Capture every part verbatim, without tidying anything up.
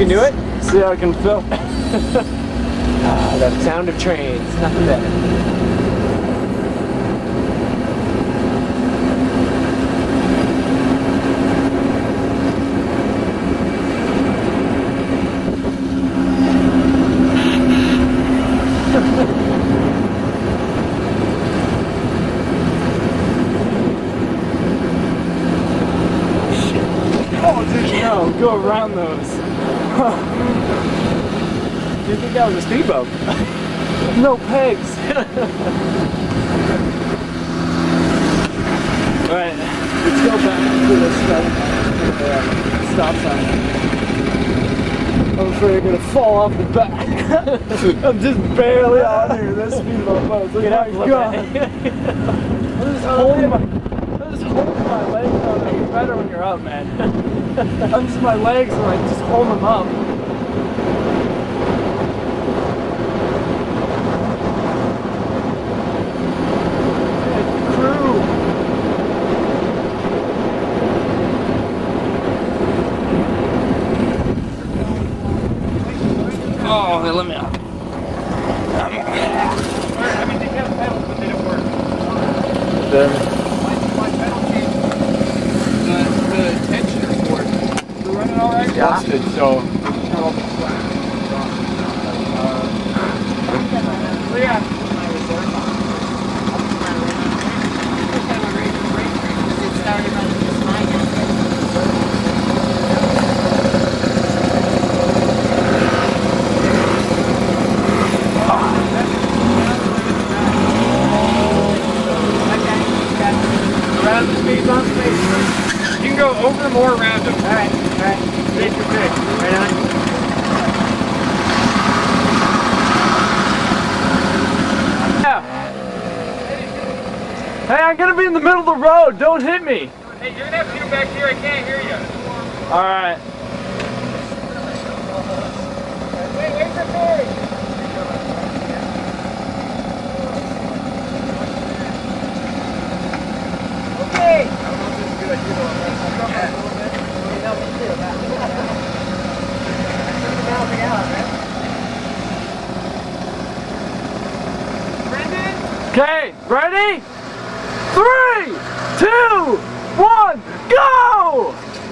can do it? See how I can film. Ah, the sound of trains, nothing better. Oh, dude, no, go around those. Do you think that was a speedboat? No pegs. Alright, let's go back to this uh, stop sign. I'm afraid I'm gonna fall off the back. I'm just barely on here. This speedboat boat. Look at my God. I'm just holding my, I'm just holding my legs on it. It's better when you're up, man. I'm just my legs and I just hold them up. Oh, they let me out. I mean, they have pedals, but they don't work. The, My pedal came, the, the tensioner for it. They're running all right? yeah. Busted, so. So yeah. Around the speed bump, please. You can go over them or around them. Alright, alright. Take your pick. Right on. Yeah. Hey, I'm gonna be in the middle of the road. Don't hit me. Hey, you're gonna have to get back here. I can't hear you. Alright. Wait, wait for Corey. Okay. I don't know if this is a good idea though. I'm going to jump a little bit. You know, me too. Help me out, man. Brendan? Okay, ready? Three, two, one, go!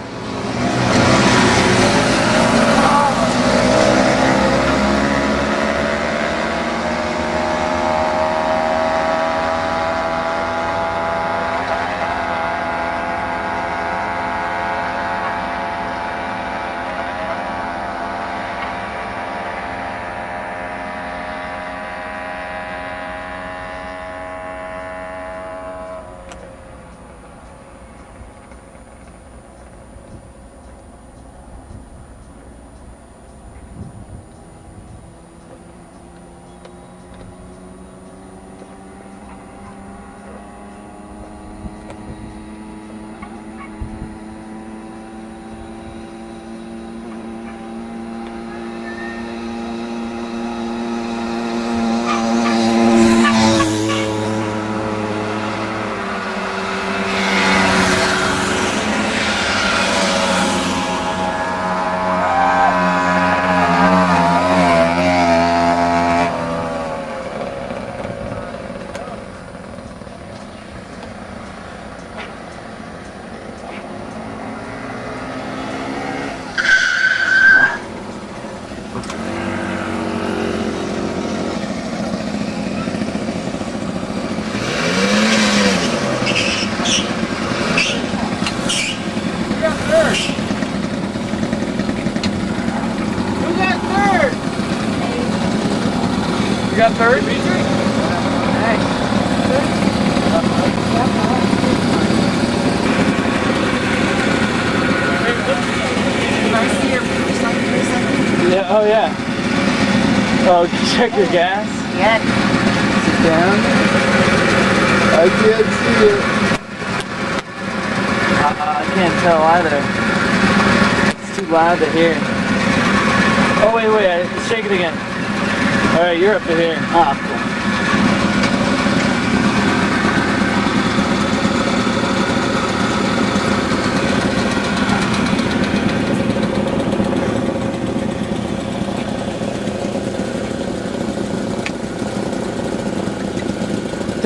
You got third? Nice. Yeah, oh yeah. Oh, check your gas. Yeah. Sit down. I can't see it. Uh, I can't tell either. It's too loud to hear. Oh wait, wait, shake it again. Alright, you're up to here. Ah, cool.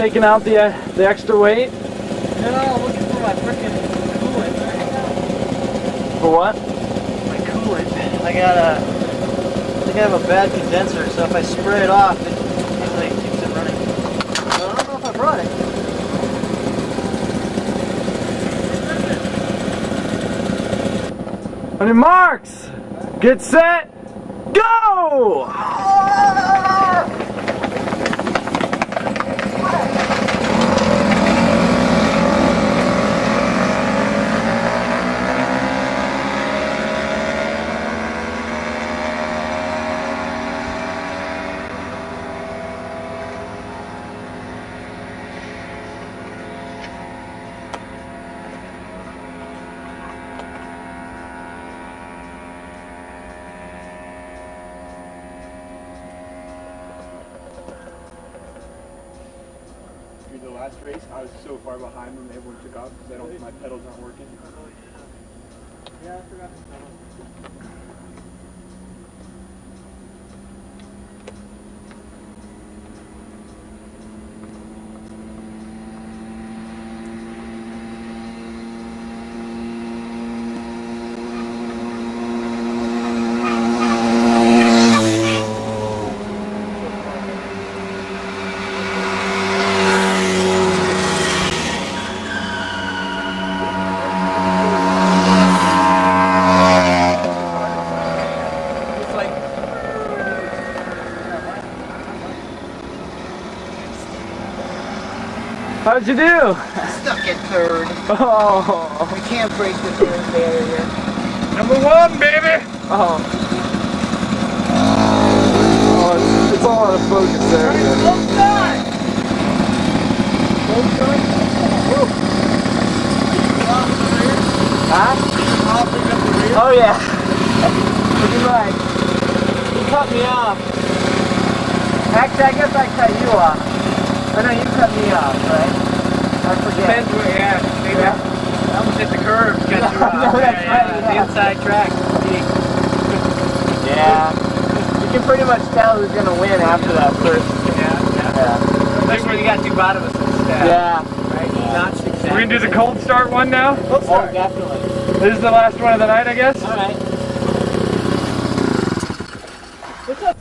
taking out the uh, the extra weight? No, I'm looking for my freaking coolant. For what? My coolant. I got a. I think I have a bad condenser, so if I spray it off, it usually keeps it running. But I don't know if I brought it. On your marks, get set, go! The last race, I was so far behind when everyone took off because I don't, my pedals aren't working. Yeah, I forgot to pedal. How'd you do? Stuck at third. Oh, I can't break the third barrier. Number one, baby! oh. Oh, it's, it's all out of focus there. Close time! Huh? Oh yeah. Pretty much. You cut me off. Actually, I guess I cut you off. Oh no, you cut me off, right? I forget. Depends where, yeah, maybe Yeah. I almost hit the curb, cut you off. No, that's yeah, right, yeah, yeah. The inside track. Yeah. You can pretty much tell who's gonna win after that first. Yeah, yeah. Yeah. Especially when you got two bottomists instead. Yeah. Right? Not exactly. We're gonna do the cold start one now? Oh, definitely. This is the last one of the night, I guess? All right. What's up?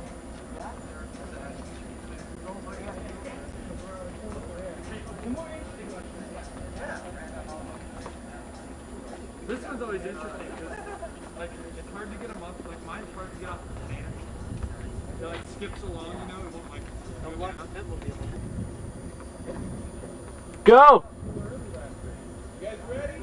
This one's always interesting because like, it's hard to get them up. Like mine's hard to get off the stand. It like skips along, you know, it won't like go down. Go! You guys ready?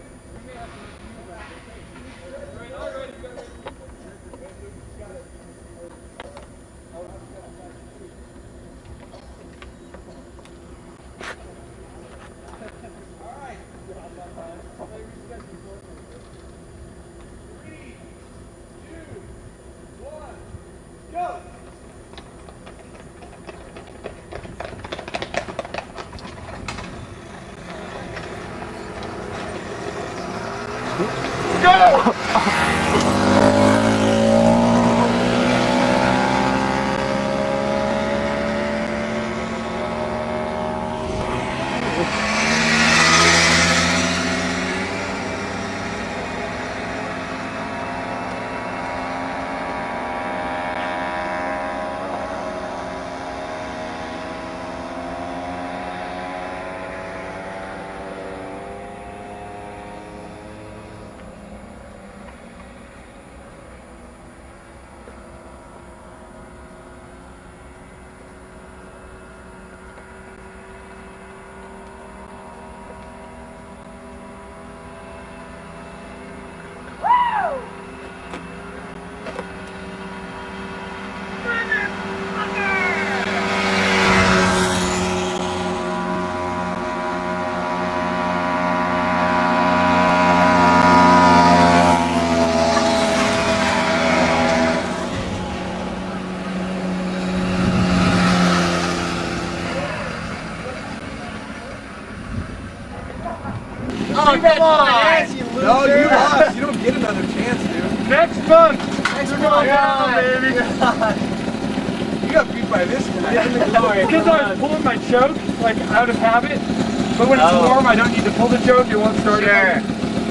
Oh, come on! Yes, you loser. No, you lost. You don't get another chance, dude. Next month! Next We're one, going down, baby! You got beat by this guy. Because I was pulling my choke, like out of habit. But when it's Oh. warm, I don't need to pull the choke. It won't start. Sure.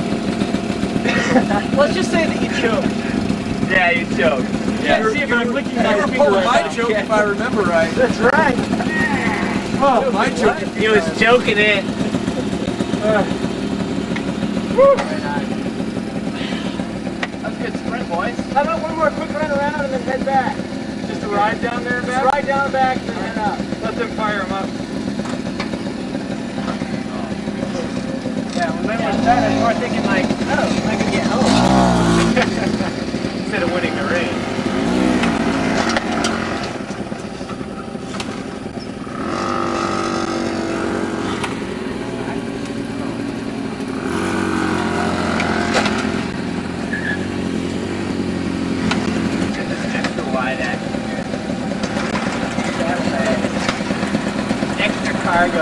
Let's just say that you choked. Yeah, you choke. Yeah, see if I'm licking my You were finger pulling right my now. choke if I remember right. That's right. Oh, My choke. He was choking it. uh, Very nice. That's a good sprint, boys. How about one more quick run around and then head back? just a ride down there and Just back. ride down the back and then head up. Let them fire them up. Yeah, when they were that, I was more thinking like, oh, I can get home. Instead of winning the race. Extra wide action. Extra cargo.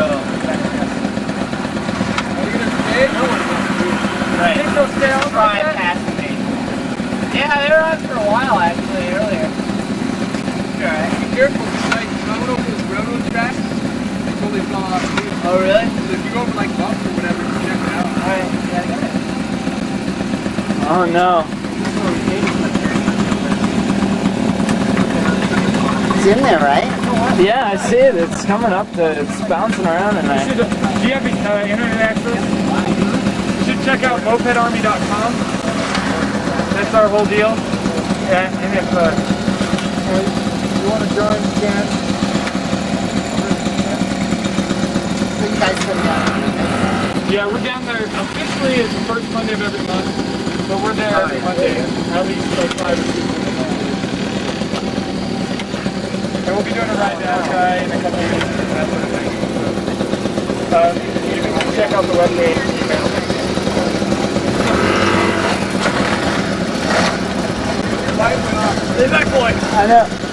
No one wants to do it. Right. Think they'll stay on Try like that? passing me. Yeah, they were on for a while actually earlier. Alright. Be careful, because like, when I went over this railroad track, they totally fell off the wheel. Oh really? So if you go over like bumps or whatever, you check it out. Alright, yeah, I got it. Oh no. It's in there, right? Yeah, I see it. It's coming up. To, it's bouncing around in You there. should, uh, do you have uh, internet access? You should check out moped army dot com. That's our whole deal. Yeah, and if uh, You want to join? You can. You guys come down. yeah, we're down there officially it's the first Monday of every month, but we're there every Monday, at least like five or six in the month. And we'll be doing a ride down guy in a couple of weeks and that sort of thing. Um, you can check out the webpage. Stay back, boy. I know.